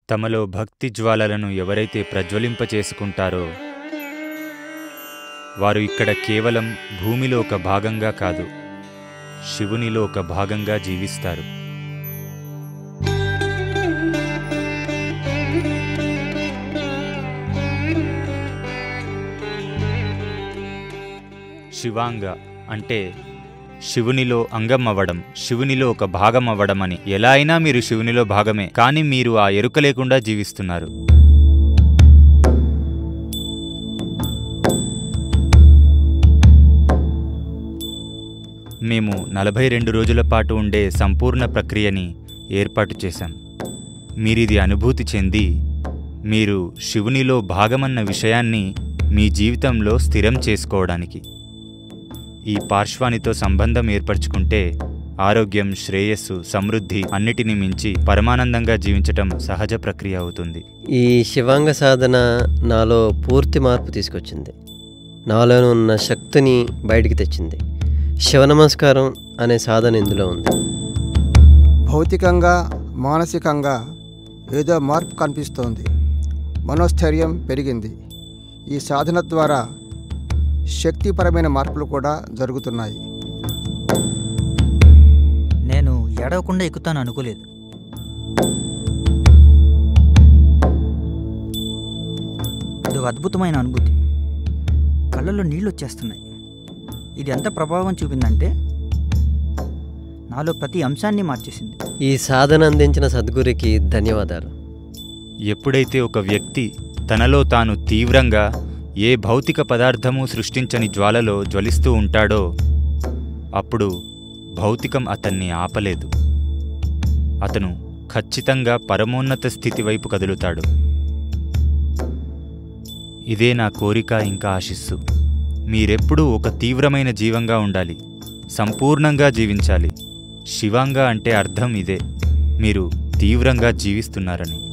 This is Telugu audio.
తమలో భక్తి జ్వాలలను ఎవరైతే ప్రజ్వలింపచేసుకుంటారో వారు ఇక్కడ కేవలం భూమిలో ఒక భాగంగా కాదు, శివునిలో ఒక భాగంగా జీవిస్తారు. శివాంగ అంటే శివునిలో అంగం అవ్వడం, శివునిలో ఒక భాగం అవ్వడం అని. ఎలా అయినా మీరు శివునిలో భాగమే, కానీ మీరు ఆ ఎరుక లేకుండా జీవిస్తున్నారు. మేము 42 రోజుల పాటు ఉండే సంపూర్ణ ప్రక్రియని ఏర్పాటు చేశాం. మీరిది అనుభూతి చెంది మీరు శివునిలో భాగమన్న విషయాన్ని మీ జీవితంలో స్థిరం చేసుకోవడానికి. ఈ పార్శ్వానితో సంబంధం ఏర్పరచుకుంటే ఆరోగ్యం, శ్రేయస్సు, సమృద్ధి అన్నిటిని మించి పరమానందంగా జీవించటం సహజ ప్రక్రియ అవుతుంది. ఈ శివాంగ సాధన నాలో పూర్తి మార్పు తీసుకొచ్చింది. నాలో ఉన్న శక్తిని బయటికి తెచ్చింది. శివ నమస్కారం అనే సాధన ఇందులో ఉంది. భౌతికంగా, మానసికంగా ఏదో మార్పు కనిపిస్తోంది. మనోస్థైర్యం పెరిగింది. ఈ సాధన ద్వారా శక్తిపరమైన మార్పులు కూడా జరుగుతున్నాయి. నేను ఏడవకుండా ఎక్కుతాను అనుకోలేదు. ఇది అద్భుతమైన అనుభూతి. కళ్ళల్లో నీళ్ళు వచ్చేస్తున్నాయి. ఇది ఎంత ప్రభావం చూపిందంటే నాలో ప్రతి అంశాన్ని మార్చేసింది. ఈ సాధన అందించిన సద్గురికి ధన్యవాదాలు. ఎప్పుడైతే ఒక వ్యక్తి తనలో తాను తీవ్రంగా ఏ భౌతిక పదార్థము సృష్టించని జ్వాలలో జ్వలిస్తూ ఉంటాడో అప్పుడు భౌతికం అతన్ని ఆపలేదు. అతను ఖచ్చితంగా పరమోన్నత స్థితి వైపు కదులుతాడు. ఇదే నా కోరిక, ఇంకా ఆశిస్సు. మీరెప్పుడూ ఒక తీవ్రమైన జీవంగా ఉండాలి, సంపూర్ణంగా జీవించాలి. శివాంగ అంటే అర్థం ఇదే, మీరు తీవ్రంగా జీవిస్తున్నారని.